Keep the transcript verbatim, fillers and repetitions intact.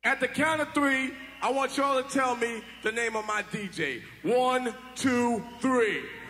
At the count of three, I want y'all to tell me the name of my D J. One, two, three.